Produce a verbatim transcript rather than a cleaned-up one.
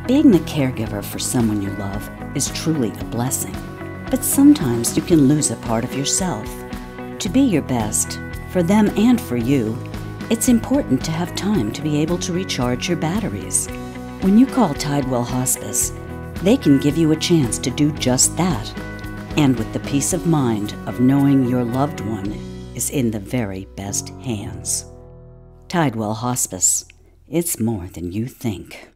Being the caregiver for someone you love is truly a blessing, but sometimes you can lose a part of yourself. To be your best, for them and for you, it's important to have time to be able to recharge your batteries. When you call Tidewell Hospice, they can give you a chance to do just that, and with the peace of mind of knowing your loved one is in the very best hands. Tidewell Hospice. It's more than you think.